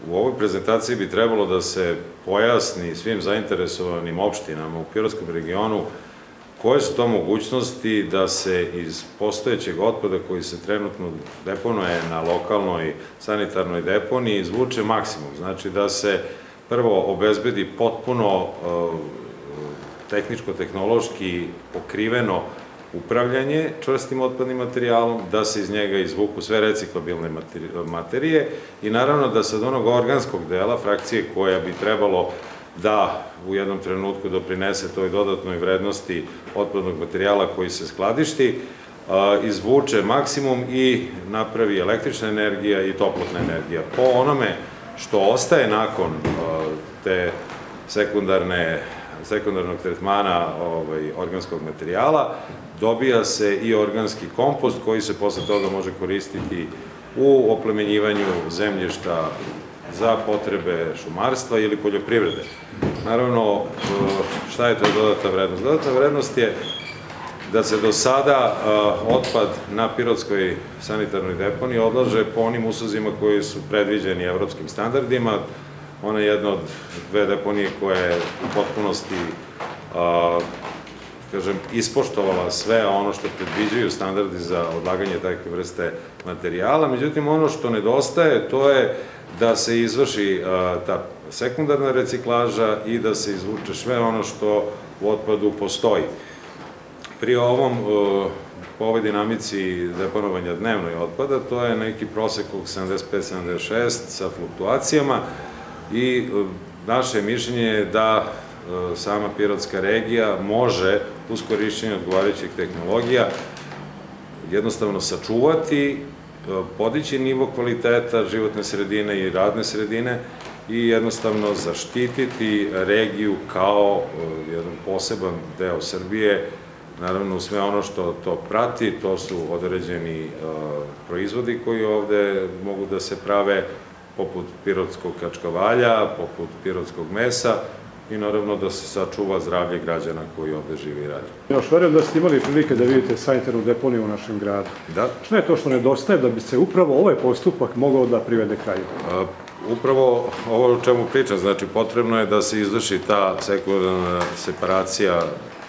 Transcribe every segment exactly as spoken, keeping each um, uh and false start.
u ovoj prezentaciji bi trebalo da se pojasni svim zainteresovanim opštinama u Pirotskom regionu koje su to mogućnosti da se iz postojećeg otpada koji se trenutno deponuje na lokalnoj sanitarnoj deponiji izvuče maksimum. Znači da se prvo obezbedi potpuno tehničko-tehnološki pokriveno upravljanje čvrstim otpadnim materijalom, da se iz njega izvuku sve reciklabilne materije i naravno da se od onog organskog dela, frakcije koja bi trebalo da u jednom trenutku doprinese toj dodatnoj vrednosti otpadnog materijala koji se skladišti, izvuče maksimum i napravi električna energija i toplotna energija. Po onome što ostaje nakon te sekundarne sekundarnog tretmana organskog materijala, dobija se i organski kompost koji se posle toga može koristiti u oplemenjivanju zemljišta za potrebe šumarstva ili poljoprivrede. Naravno, šta je to dodatna vrednost? Dodatna vrednost je da se do sada otpad na Pirotskoj sanitarnoj deponiji odlaže po onim usluzima koji su predviđeni evropskim standardima. Ona je jedna od dve deponije koja je u potpunosti, kažem, ispoštovala sve ono što predviđaju standardi za odlaganje takve vrste materijala. Međutim, ono što nedostaje, to je da se izvrši ta sekundarna reciklaža i da se izvuče sve ono što u otpadu postoji. Pri ovom, po ovoj dinamici deponovanja dnevnog otpada, to je neki prosek od sedamdeset pet sedamdeset šest sa fluktuacijama i naše mišljenje je da sama Pirotska regija može uz korišćenje odgovarajućih tehnologija jednostavno sačuvati, podići nivo kvaliteta životne sredine i radne sredine i jednostavno zaštititi regiju kao jedan poseban deo Srbije. Naravno, sve ono što to prati, to su određeni proizvodi koji ovde mogu da se prave, poput pirotskog kačkavalja, poput pirotskog mesa i naravno da se sačuva zdravlje građana koji ovde žive i rade. Još verujem da ste imali prilike da vidite sanitarnu deponiju u našem gradu. Da. Šta je to što nedostaje da bi se upravo ovaj postupak mogao da privede kraju? Upravo ovo o čemu pričam, znači potrebno je da se izvrši ta sekundarna separacija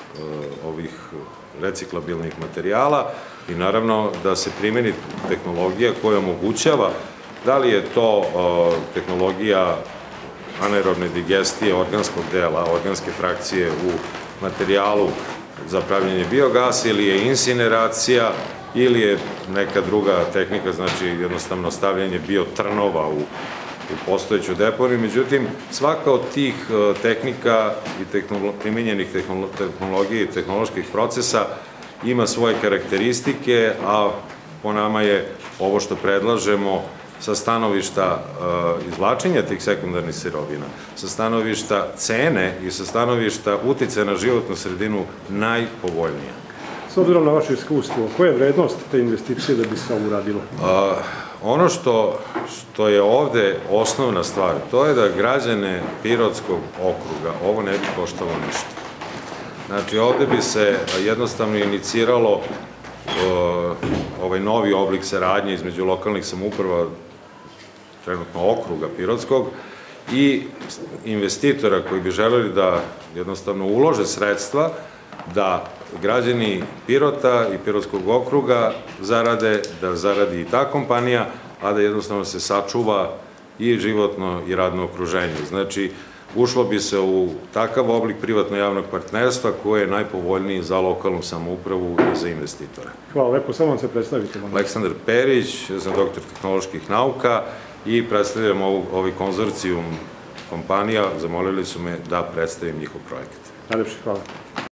ovih reciklabilnih materijala i naravno da se primeni tehnologija koja omogućava da li je to tehnologija anaerobne digestije organskog dela, organske frakcije u materijalu za pravljenje biogasa ili je incineracija ili je neka druga tehnika, znači jednostavno stavljanje biotrnova u postojeću deponiju. Međutim, svaka od tih tehnika i primenjenih tehnologija i tehnoloških procesa ima svoje karakteristike, a po nama je ovo što predlažemo sa stanovišta izvlačenja tih sekundarnih sirovina, sa stanovišta cene i sa stanovišta uticaja na životnu sredinu najpovoljnija. S obzirom na vaše iskustvo, koja je vrednost te investicije da bi se ovo uradilo? Ono što je ovde osnovna stvar, to je da građane Pirotskog okruga ovo ne bi koštalo ništa. Znači, ovde bi se jednostavno iniciralo ovaj novi oblik saradnje između lokalnih samouprava, trenutno okruga Pirotskog, i investitora koji bi želeli da jednostavno ulože sredstva da građani Pirota i Pirotskog okruga zarade, da zaradi i ta kompanija, a da jednostavno se sačuva i životno i radno okruženje. Znači, ušlo bi se u takav oblik privatno-javnog partnerstva koji je najpovoljniji za lokalnu samoupravu i za investitore. Hvala lepo, samo vam se predstavite. Aleksandar Perić, ja sam doktor tehnoloških nauka i predstavljam ovaj konzorcijum kompanija, zamolili su me da predstavim njihov projekat. Najlepše hvala.